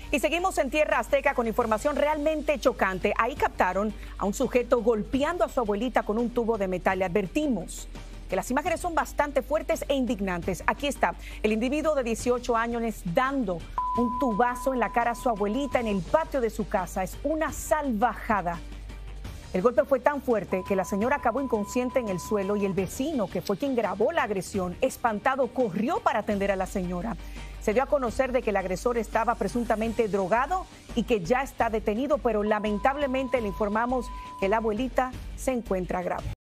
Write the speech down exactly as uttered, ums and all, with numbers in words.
Y seguimos en Tierra Azteca con información realmente chocante. Ahí captaron a un sujeto golpeando a su abuelita con un tubo de metal. Le advertimos que las imágenes son bastante fuertes e indignantes. Aquí está el individuo de dieciocho años dando un tubazo en la cara a su abuelita en el patio de su casa. Es una salvajada. El golpe fue tan fuerte que la señora acabó inconsciente en el suelo y el vecino, que fue quien grabó la agresión, espantado, corrió para atender a la señora. Se dio a conocer de que el agresor estaba presuntamente drogado y que ya está detenido, pero lamentablemente le informamos que la abuelita se encuentra grave.